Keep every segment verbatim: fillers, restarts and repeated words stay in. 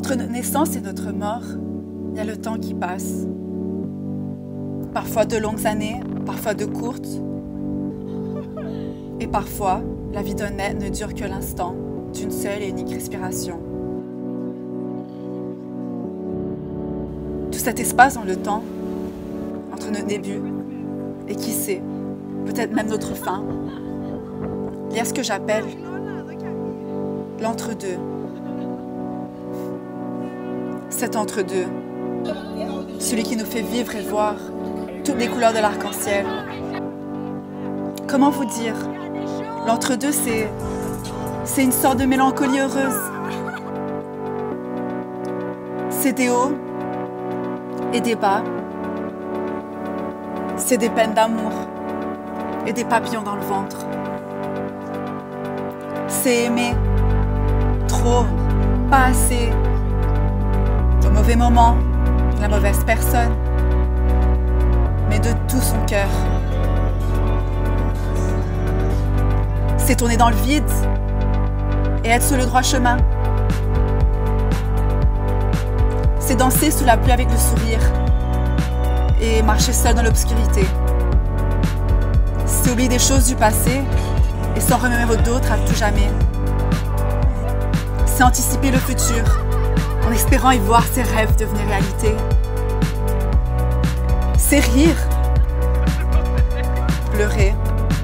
Entre notre naissance et notre mort, il y a le temps qui passe. Parfois de longues années, parfois de courtes. Et parfois, la vie d'un être ne dure que l'instant d'une seule et unique respiration. Tout cet espace dans le temps, entre notre début et qui sait, peut-être même notre fin, il y a ce que j'appelle l'entre-deux. Cet entre-deux, celui qui nous fait vivre et voir toutes les couleurs de l'arc-en-ciel. Comment vous dire? L'entre-deux, c'est, c'est une sorte de mélancolie heureuse. C'est des hauts et des bas. C'est des peines d'amour et des papillons dans le ventre. C'est aimer trop, pas assez, au mauvais moment, la mauvaise personne, mais de tout son cœur. C'est tourner dans le vide et être sur le droit chemin. C'est danser sous la pluie avec le sourire et marcher seul dans l'obscurité. C'est oublier des choses du passé et s'en remémorer d'autres à tout jamais. C'est anticiper le futur en espérant y voir ses rêves devenir réalité. C'est rire, pleurer,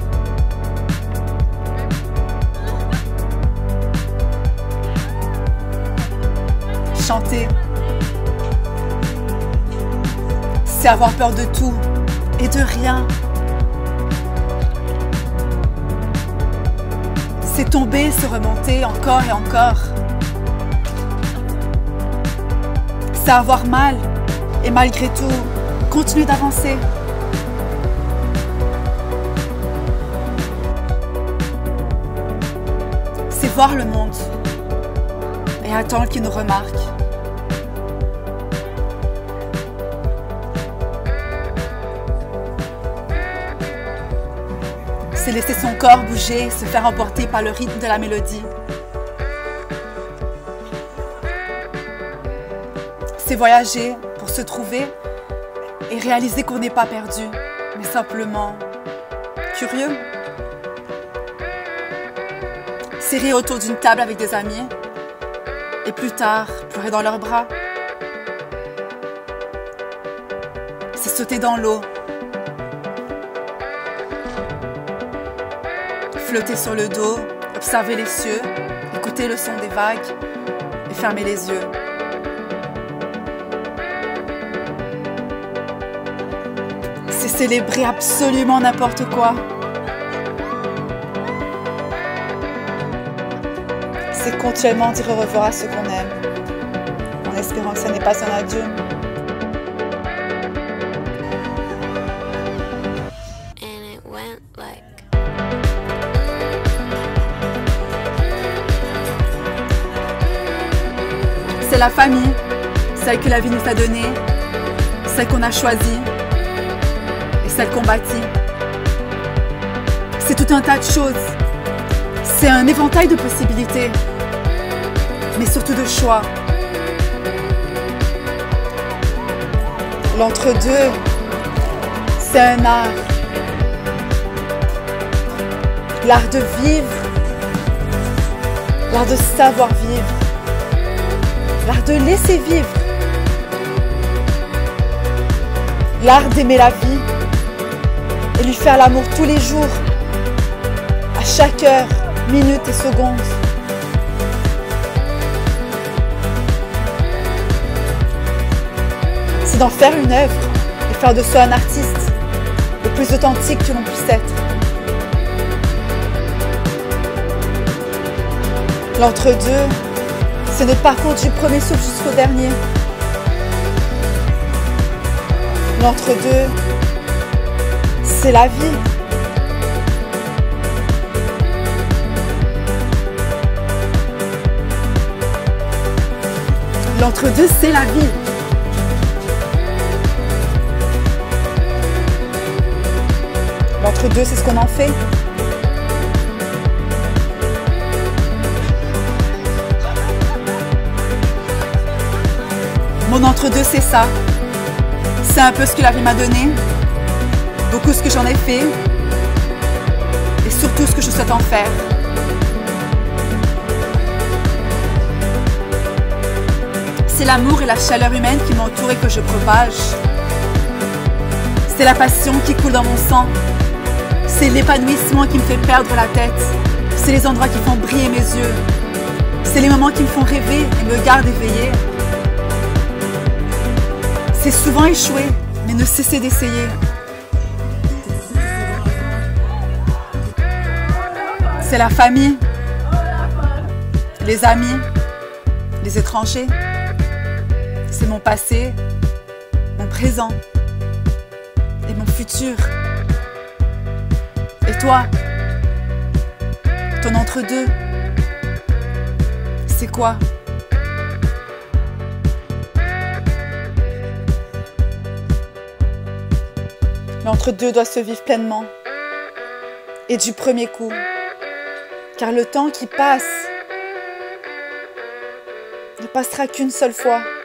chanter. C'est avoir peur de tout et de rien. C'est tomber, se remonter encore et encore. C'est avoir mal et malgré tout, continuer d'avancer. C'est voir le monde et attendre qu'il nous remarque. C'est laisser son corps bouger, se faire emporter par le rythme de la mélodie. C'est voyager pour se trouver et réaliser qu'on n'est pas perdu, mais simplement curieux. C'est rire autour d'une table avec des amis et plus tard, pleurer dans leurs bras. C'est sauter dans l'eau, flotter sur le dos, observer les cieux, écouter le son des vagues et fermer les yeux. C'est célébrer absolument n'importe quoi. C'est continuellement dire au revoir à ceux qu'on aime, en espérant que ce n'est pas un adieu. C'est la famille, celle que la vie nous a donnée, celle qu'on a choisie et celle qu'on bâtit. C'est tout un tas de choses. C'est un éventail de possibilités, mais surtout de choix. L'entre-deux, c'est un art. L'art de vivre, l'art de savoir vivre. L'art de laisser vivre, l'art d'aimer la vie et lui faire l'amour tous les jours, à chaque heure, minute et seconde. C'est d'en faire une œuvre et faire de soi un artiste le plus authentique que l'on puisse être. L'entre-deux, c'est notre parcours du premier souffle jusqu'au dernier. L'entre-deux, c'est la vie. L'entre-deux, c'est la vie. L'entre-deux, c'est ce qu'on en fait. Mon entre-deux, c'est ça. C'est un peu ce que la vie m'a donné, beaucoup ce que j'en ai fait, et surtout ce que je souhaite en faire. C'est l'amour et la chaleur humaine qui m'entourent et que je propage. C'est la passion qui coule dans mon sang. C'est l'épanouissement qui me fait perdre la tête. C'est les endroits qui font briller mes yeux. C'est les moments qui me font rêver et me gardent éveillée. C'est souvent échouer, mais ne cesser d'essayer. C'est la famille, les amis, les étrangers. C'est mon passé, mon présent et mon futur. Et toi, ton entre-deux, c'est quoi? L'entre-deux doit se vivre pleinement et du premier coup, car le temps qui passe ne passera qu'une seule fois.